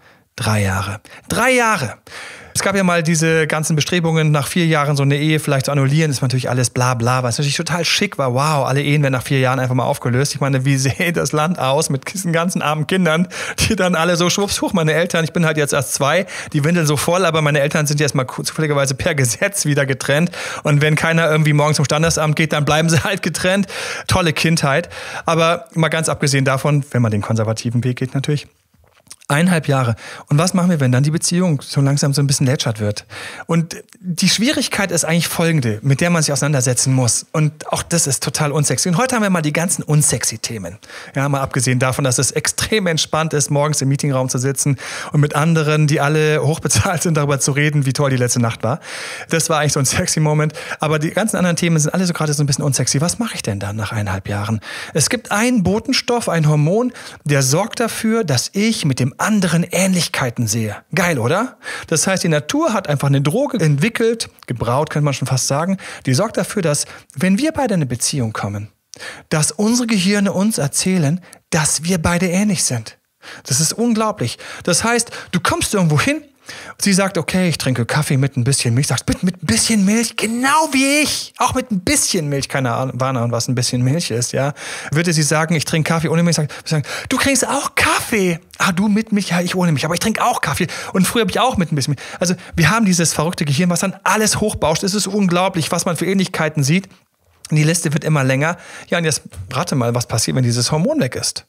3 Jahre. 3 Jahre. Es gab ja mal diese ganzen Bestrebungen, nach 4 Jahren so eine Ehe vielleicht zu annullieren. Das ist natürlich alles bla bla, was natürlich total schick war. Wow, alle Ehen werden nach 4 Jahren einfach mal aufgelöst. Ich meine, wie sieht das Land aus mit diesen ganzen armen Kindern, die dann alle so schwupps, huch, meine Eltern, ich bin halt jetzt erst 2, die Windeln so voll, aber meine Eltern sind jetzt mal zufälligerweise per Gesetz wieder getrennt. Und wenn keiner irgendwie morgens zum Standesamt geht, dann bleiben sie halt getrennt. Tolle Kindheit. Aber mal ganz abgesehen davon, wenn man den konservativen Weg geht natürlich, 1,5 Jahre. Und was machen wir, wenn dann die Beziehung so langsam so ein bisschen lätschert wird? Und die Schwierigkeit ist eigentlich folgende, mit der man sich auseinandersetzen muss. Und auch das ist total unsexy. Und heute haben wir mal die ganzen unsexy Themen. Ja, mal abgesehen davon, dass es extrem entspannt ist, morgens im Meetingraum zu sitzen und mit anderen, die alle hochbezahlt sind, darüber zu reden, wie toll die letzte Nacht war. Das war eigentlich so ein sexy Moment. Aber die ganzen anderen Themen sind alle so gerade so ein bisschen unsexy. Was mache ich denn dann nach 1,5 Jahren? Es gibt einen Botenstoff, ein Hormon, der sorgt dafür, dass ich mit dem anderen Ähnlichkeiten sehe. Geil, oder? Das heißt, die Natur hat einfach eine Droge entwickelt, gebraut, könnte man schon fast sagen, die sorgt dafür, dass, wenn wir beide in eine Beziehung kommen, dass unsere Gehirne uns erzählen, dass wir beide ähnlich sind. Das ist unglaublich. Das heißt, du kommst irgendwo hin, sie sagt, okay, ich trinke Kaffee mit ein bisschen Milch. Sagst, bitte mit ein bisschen Milch, genau wie ich. Auch mit ein bisschen Milch, keine Ahnung, was ein bisschen Milch ist, ja. Würde sie sagen, ich trinke Kaffee ohne Milch, sagen, du trinkst auch Kaffee. Ah, du mit Milch, ja, ich ohne Milch, aber ich trinke auch Kaffee. Und früher habe ich auch mit ein bisschen Milch. Also wir haben dieses verrückte Gehirn, was dann alles hochbauscht. Es ist unglaublich, was man für Ähnlichkeiten sieht. Und die Liste wird immer länger. Ja, und jetzt rate mal, was passiert, wenn dieses Hormon weg ist.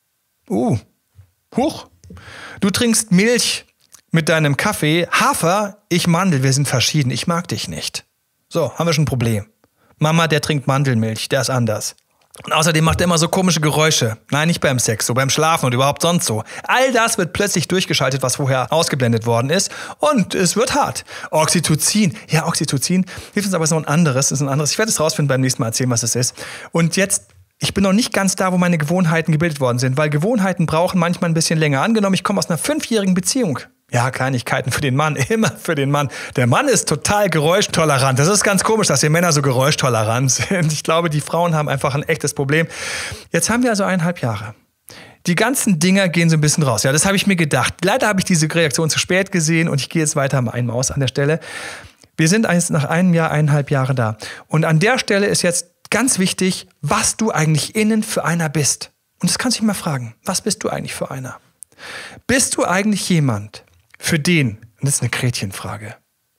Huch. Du trinkst Milch mit deinem Kaffee, Hafer, ich Mandel, wir sind verschieden, ich mag dich nicht. So, haben wir schon ein Problem. Mama, der trinkt Mandelmilch, der ist anders. Und außerdem macht er immer so komische Geräusche. Nein, nicht beim Sex, so beim Schlafen und überhaupt sonst so. All das wird plötzlich durchgeschaltet, was vorher ausgeblendet worden ist. Und es wird hart. Oxytocin. Ja, Oxytocin hilft uns aber so ein anderes. Ich werde es rausfinden, beim nächsten Mal erzählen, was es ist. Und jetzt, ich bin noch nicht ganz da, wo meine Gewohnheiten gebildet worden sind, weil Gewohnheiten brauchen manchmal ein bisschen länger. Angenommen, ich komme aus einer 5-jährigen Beziehung. Ja, Kleinigkeiten für den Mann, immer für den Mann. Der Mann ist total geräuschtolerant. Das ist ganz komisch, dass die Männer so geräuschtolerant sind. Ich glaube, die Frauen haben einfach ein echtes Problem. Jetzt haben wir also 1,5 Jahre. Die ganzen Dinger gehen so ein bisschen raus. Ja, das habe ich mir gedacht. Leider habe ich diese Reaktion zu spät gesehen und ich gehe jetzt weiter mal einmal aus an der Stelle. Wir sind nach einem Jahr, 1,5 Jahre da. Und an der Stelle ist jetzt ganz wichtig, was du eigentlich innen für einer bist. Und das kannst du dich mal fragen. Was bist du eigentlich für einer? Bist du eigentlich jemand, für den, und das ist eine Gretchenfrage,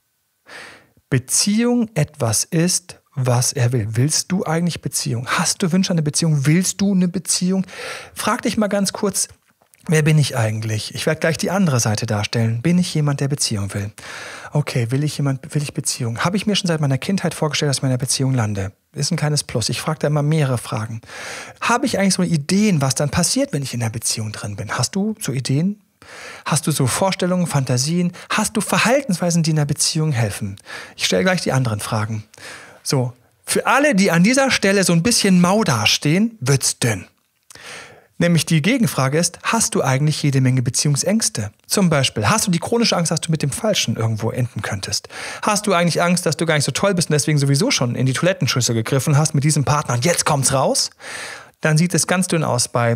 Beziehung etwas ist, was er will? Willst du eigentlich Beziehung? Hast du Wünsche an eine Beziehung? Willst du eine Beziehung? Frag dich mal ganz kurz, wer bin ich eigentlich? Ich werde gleich die andere Seite darstellen. Bin ich jemand, der Beziehung will? Okay, will ich Beziehung? Habe ich mir schon seit meiner Kindheit vorgestellt, dass ich in einer Beziehung lande? Ist ein kleines Plus. Ich frage da immer mehrere Fragen. Habe ich eigentlich so Ideen, was dann passiert, wenn ich in einer Beziehung drin bin? Hast du so Ideen? Hast du so Vorstellungen, Fantasien? Hast du Verhaltensweisen, die in einer Beziehung helfen? Ich stelle gleich die anderen Fragen. So, für alle, die an dieser Stelle so ein bisschen mau dastehen, wird's dünn. Nämlich die Gegenfrage ist, hast du eigentlich jede Menge Beziehungsängste? Zum Beispiel, hast du die chronische Angst, dass du mit dem Falschen irgendwo enden könntest? Hast du eigentlich Angst, dass du gar nicht so toll bist und deswegen sowieso schon in die Toilettenschüssel gegriffen hast mit diesem Partner und jetzt kommt's raus? Dann sieht es ganz dünn aus bei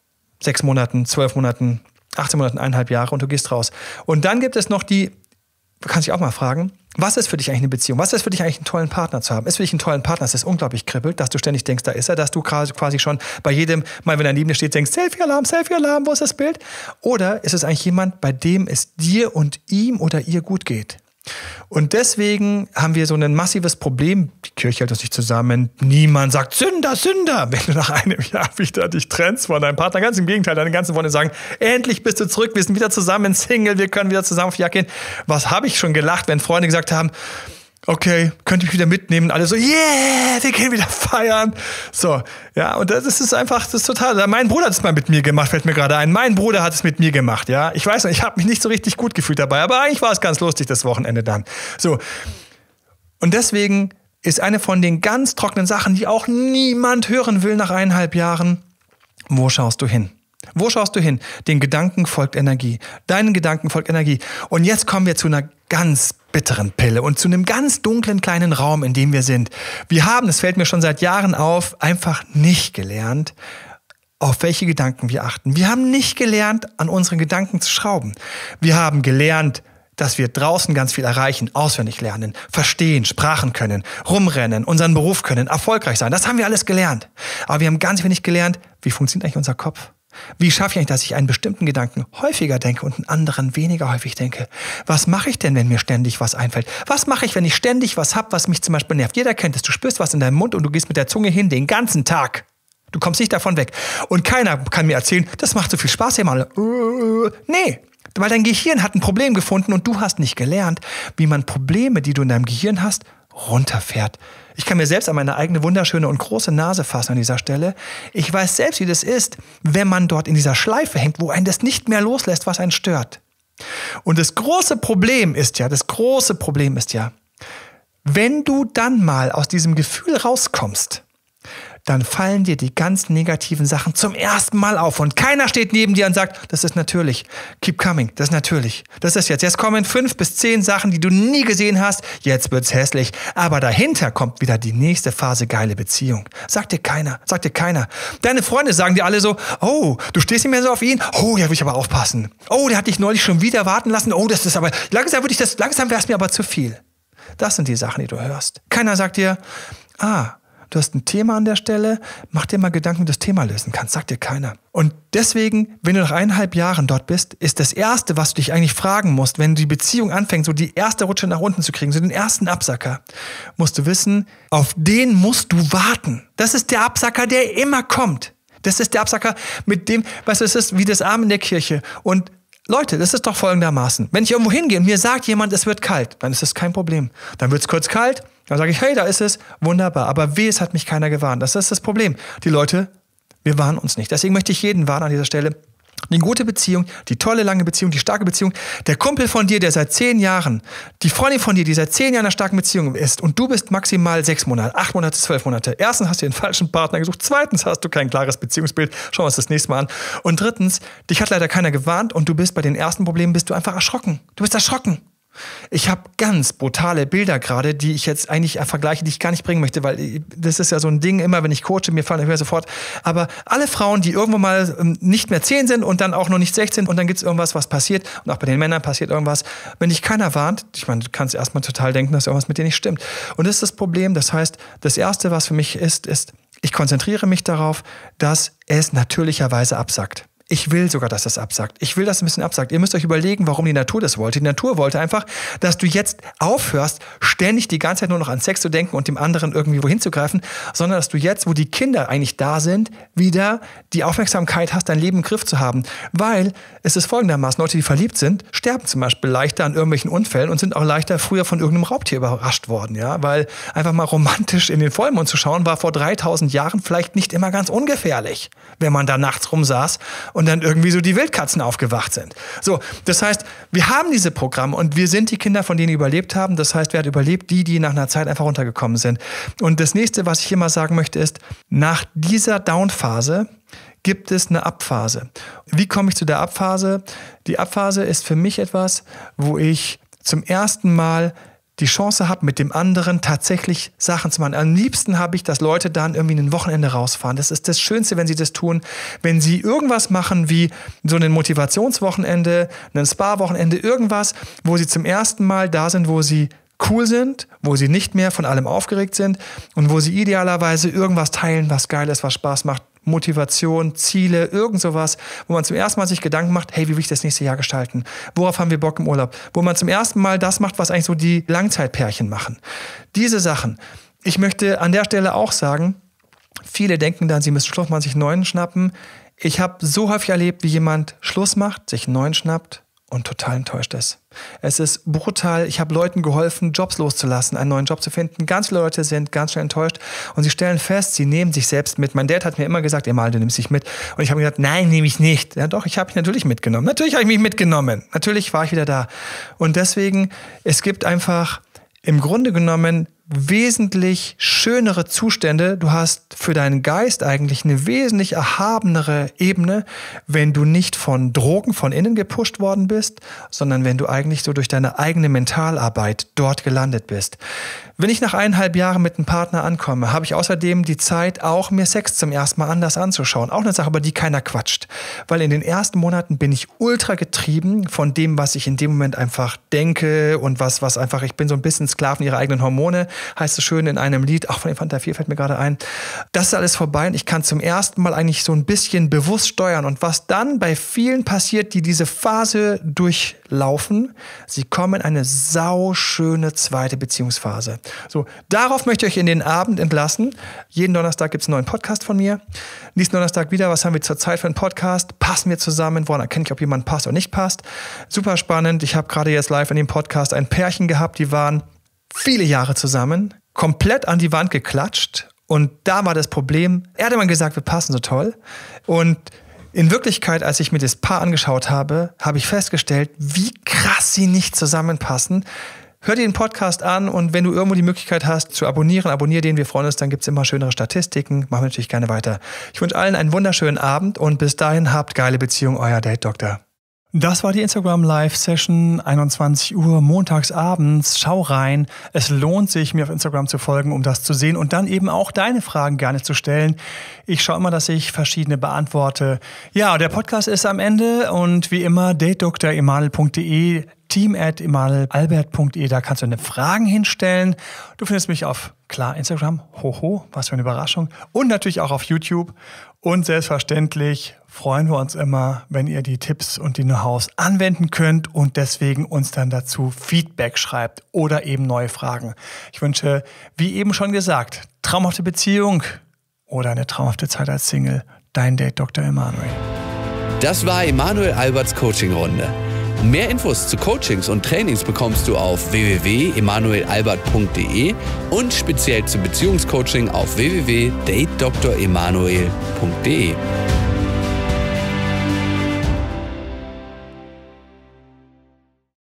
6 Monaten, 12 Monaten, 18 Monaten, 1,5 Jahre und du gehst raus. Und dann gibt es noch du kannst dich auch mal fragen, was ist für dich eigentlich eine Beziehung? Was ist für dich eigentlich einen tollen Partner zu haben? Ist für dich einen tollen Partner, dass es unglaublich kribbelt, dass du ständig denkst, da ist er, dass du quasi schon bei jedem Mal, wenn er neben dir steht, denkst, Selfie-Alarm, wo ist das Bild? Oder ist es eigentlich jemand, bei dem es dir und ihm oder ihr gut geht? Und deswegen haben wir so ein massives Problem. Die Kirche hält uns nicht zusammen. Niemand sagt Sünder, Sünder. Wenn du nach einem Jahr wieder dich trennst von deinem Partner, ganz im Gegenteil, deine ganzen Freunde sagen, endlich bist du zurück, wir sind wieder zusammen, Single, wir können wieder zusammen auf die Jagd gehen. Was habe ich schon gelacht, wenn Freunde gesagt haben, okay, könnt ihr mich wieder mitnehmen? Alle so, yeah, wir gehen wieder feiern. So, ja, und das ist total. Mein Bruder hat es mal mit mir gemacht, fällt mir gerade ein. Mein Bruder hat es mit mir gemacht, ja. Ich weiß noch, ich habe mich nicht so richtig gut gefühlt dabei, aber eigentlich war es ganz lustig, das Wochenende dann. So. Und deswegen ist eine von den ganz trockenen Sachen, die auch niemand hören will nach 1,5 Jahren, wo schaust du hin? Wo schaust du hin? Den Gedanken folgt Energie. Deinen Gedanken folgt Energie. Und jetzt kommen wir zu einer ganz bitteren Pille und zu einem ganz dunklen kleinen Raum, in dem wir sind. Wir haben, das fällt mir schon seit Jahren auf, einfach nicht gelernt, auf welche Gedanken wir achten. Wir haben nicht gelernt, an unseren Gedanken zu schrauben. Wir haben gelernt, dass wir draußen ganz viel erreichen, auswendig lernen, verstehen, Sprachen können, rumrennen, unseren Beruf können, erfolgreich sein. Das haben wir alles gelernt. Aber wir haben ganz wenig gelernt, wie funktioniert eigentlich unser Kopf? Wie schaffe ich eigentlich, dass ich einen bestimmten Gedanken häufiger denke und einen anderen weniger häufig denke? Was mache ich denn, wenn mir ständig was einfällt? Was mache ich, wenn ich ständig was habe, was mich zum Beispiel nervt? Jeder kennt es. Du spürst was in deinem Mund und du gehst mit der Zunge hin den ganzen Tag. Du kommst nicht davon weg. Und keiner kann mir erzählen, das macht so viel Spaß hier mal. Nee, weil dein Gehirn hat ein Problem gefunden und du hast nicht gelernt, wie man Probleme, die du in deinem Gehirn hast, runterfährt. Ich kann mir selbst an meine eigene wunderschöne und große Nase fassen an dieser Stelle. Ich weiß selbst, wie das ist, wenn man dort in dieser Schleife hängt, wo einen das nicht mehr loslässt, was einen stört. Und das große Problem ist ja, wenn du dann mal aus diesem Gefühl rauskommst, dann fallen dir die ganz negativen Sachen zum ersten Mal auf. Und keiner steht neben dir und sagt, das ist natürlich. Keep coming, das ist natürlich. Das ist jetzt. Jetzt kommen 5 bis 10 Sachen, die du nie gesehen hast. Jetzt wird's hässlich. Aber dahinter kommt wieder die nächste Phase geile Beziehung. Sagt dir keiner. Deine Freunde sagen dir alle so, oh, du stehst nicht mehr so auf ihn. Oh, ja, will ich aber aufpassen. Oh, der hat dich neulich schon wieder warten lassen. Oh, das ist aber, langsam wäre es mir aber zu viel. Das sind die Sachen, die du hörst. Keiner sagt dir, du hast ein Thema an der Stelle, mach dir mal Gedanken, wie du das Thema lösen kannst. Sagt dir keiner. Und deswegen, wenn du nach 1,5 Jahren dort bist, ist das Erste, was du dich eigentlich fragen musst, wenn die Beziehung anfängt, so die erste Rutsche nach unten zu kriegen, so den ersten Absacker, musst du wissen, auf den musst du warten. Das ist der Absacker, der immer kommt. Das ist der Absacker, mit dem, weißt du, es ist wie das Arm in der Kirche. Und Leute, das ist doch folgendermaßen. Wenn ich irgendwo hingehe und mir sagt jemand, es wird kalt, dann ist das kein Problem. Dann wird es kurz kalt, dann sage ich, hey, da ist es, wunderbar. Aber es hat mich keiner gewarnt. Das ist das Problem. Die Leute, wir warnen uns nicht. Deswegen möchte ich jeden warnen an dieser Stelle. Die gute Beziehung, die tolle, lange Beziehung, die starke Beziehung, der Kumpel von dir, der seit 10 Jahren, die Freundin von dir, die seit 10 Jahren in einer starken Beziehung ist und du bist maximal 6 Monate, 8 Monate, 12 Monate. Erstens hast du den falschen Partner gesucht, zweitens hast du kein klares Beziehungsbild, schauen wir uns das nächste Mal an. Und drittens, dich hat leider keiner gewarnt und du bist bei den ersten Problemen, bist du einfach erschrocken. Du bist erschrocken. Ich habe ganz brutale Bilder gerade, die ich jetzt eigentlich vergleiche, die ich gar nicht bringen möchte, weil das ist ja so ein Ding, immer wenn ich coache, mir fallen immer sofort. Aber alle Frauen, die irgendwo mal nicht mehr 10 sind und dann auch noch nicht 16 und dann gibt es irgendwas, was passiert und auch bei den Männern passiert irgendwas, wenn dich keiner warnt, ich meine, du kannst erstmal total denken, dass irgendwas mit dir nicht stimmt. Und das ist das Problem. Das heißt, das Erste, was für mich ist, ich konzentriere mich darauf, dass es natürlicherweise absackt. Ich will sogar, dass das absackt. Ich will, dass es ein bisschen absackt. Ihr müsst euch überlegen, warum die Natur das wollte. Die Natur wollte einfach, dass du jetzt aufhörst, ständig die ganze Zeit nur noch an Sex zu denken und dem anderen irgendwie wohin zu greifen, sondern dass du jetzt, wo die Kinder eigentlich da sind, wieder die Aufmerksamkeit hast, dein Leben im Griff zu haben. Weil es ist folgendermaßen, Leute, die verliebt sind, sterben zum Beispiel leichter an irgendwelchen Unfällen und sind auch leichter früher von irgendeinem Raubtier überrascht worden. Ja? Weil einfach mal romantisch in den Vollmond zu schauen, war vor 3000 Jahren vielleicht nicht immer ganz ungefährlich, wenn man da nachts rumsaß und dann irgendwie so die Wildkatzen aufgewacht sind. So, das heißt, wir haben diese Programme und wir sind die Kinder, von denen die überlebt haben. Das heißt, wer hat überlebt? Die nach einer Zeit einfach runtergekommen sind. Und das nächste, was ich immer sagen möchte, ist, nach dieser Down-Phase gibt es eine Up-Phase. Wie komme ich zu der Up-Phase? Die Up-Phase ist für mich etwas, wo ich zum ersten Mal die Chance habe, mit dem anderen tatsächlich Sachen zu machen. Am liebsten habe ich, dass Leute dann irgendwie ein Wochenende rausfahren. Das ist das Schönste, wenn sie das tun. Wenn sie irgendwas machen wie so ein Motivationswochenende, ein Spa-Wochenende, irgendwas, wo sie zum ersten Mal da sind, wo sie cool sind, wo sie nicht mehr von allem aufgeregt sind und wo sie idealerweise irgendwas teilen, was geil ist, was Spaß macht. Motivation, Ziele, irgend sowas, wo man zum ersten Mal sich Gedanken macht, hey, wie will ich das nächste Jahr gestalten? Worauf haben wir Bock im Urlaub? Wo man zum ersten Mal das macht, was eigentlich so die Langzeitpärchen machen. Diese Sachen. Ich möchte an der Stelle auch sagen, viele denken dann, sie müssen Schluss machen, sich einen neuen schnappen. Ich habe so häufig erlebt, wie jemand Schluss macht, sich einen neuen schnappt und total enttäuscht ist. Es ist brutal. Ich habe Leuten geholfen, Jobs loszulassen, einen neuen Job zu finden. Ganz viele Leute sind ganz schnell enttäuscht und sie stellen fest, sie nehmen sich selbst mit. Mein Dad hat mir immer gesagt, Emal, du nimmst dich mit. Und ich habe mir gesagt, nein, nehme ich nicht. Ja doch, ich habe mich natürlich mitgenommen. Natürlich habe ich mich mitgenommen. Natürlich war ich wieder da. Und deswegen, es gibt einfach im Grunde genommen wesentlich schönere Zustände. Du hast für deinen Geist eigentlich eine wesentlich erhabenere Ebene, wenn du nicht von Drogen von innen gepusht worden bist, sondern wenn du eigentlich so durch deine eigene Mentalarbeit dort gelandet bist. Wenn ich nach 1,5 Jahren mit einem Partner ankomme, habe ich außerdem die Zeit, auch mir Sex zum ersten Mal anders anzuschauen. Auch eine Sache, über die keiner quatscht. Weil in den ersten Monaten bin ich ultra getrieben von dem, was ich in dem Moment einfach denke und was einfach, ich bin so ein bisschen Sklaven ihrer eigenen Hormone, heißt es schön in einem Lied, auch von den Fanta 4 fällt mir gerade ein. Das ist alles vorbei und ich kann zum ersten Mal eigentlich so ein bisschen bewusst steuern. Und was dann bei vielen passiert, die diese Phase durchlaufen, sie kommen in eine sauschöne zweite Beziehungsphase. So, darauf möchte ich euch in den Abend entlassen. Jeden Donnerstag gibt es einen neuen Podcast von mir. Nächsten Donnerstag wieder, was haben wir zurzeit für einen Podcast? Passen wir zusammen? Woran erkenne ich, ob jemand passt oder nicht passt? Super spannend. Ich habe gerade jetzt live in dem Podcast ein Pärchen gehabt, die waren viele Jahre zusammen, komplett an die Wand geklatscht. Und da war das Problem, er hatte mal gesagt, wir passen so toll. Und in Wirklichkeit, als ich mir das Paar angeschaut habe, habe ich festgestellt, wie krass sie nicht zusammenpassen. Hör dir den Podcast an und wenn du irgendwo die Möglichkeit hast zu abonnieren, abonniere den, wir freuen uns, dann gibt es immer schönere Statistiken. Machen wir natürlich gerne weiter. Ich wünsche allen einen wunderschönen Abend und bis dahin habt geile Beziehung, euer Date Doktor. Das war die Instagram Live Session, 21 Uhr, montags abends. Schau rein. Es lohnt sich, mir auf Instagram zu folgen, um das zu sehen und dann eben auch deine Fragen gerne zu stellen. Ich schaue immer, dass ich verschiedene beantworte. Ja, der Podcast ist am Ende und wie immer datedoktoremanel.de, team@emanuelalbert.de, da kannst du deine Fragen hinstellen. Du findest mich auf, klar, Instagram, hoho, was für eine Überraschung, und natürlich auch auf YouTube. Und selbstverständlich freuen wir uns immer, wenn ihr die Tipps und die Know-hows anwenden könnt und deswegen uns dann dazu Feedback schreibt oder eben neue Fragen. Ich wünsche, wie eben schon gesagt, traumhafte Beziehung oder eine traumhafte Zeit als Single. Dein Date Dr. Emanuel. Das war Emanuel Alberts Coaching-Runde. Mehr Infos zu Coachings und Trainings bekommst du auf www.emanuelalbert.de und speziell zum Beziehungscoaching auf www.datedoktoremanuel.de.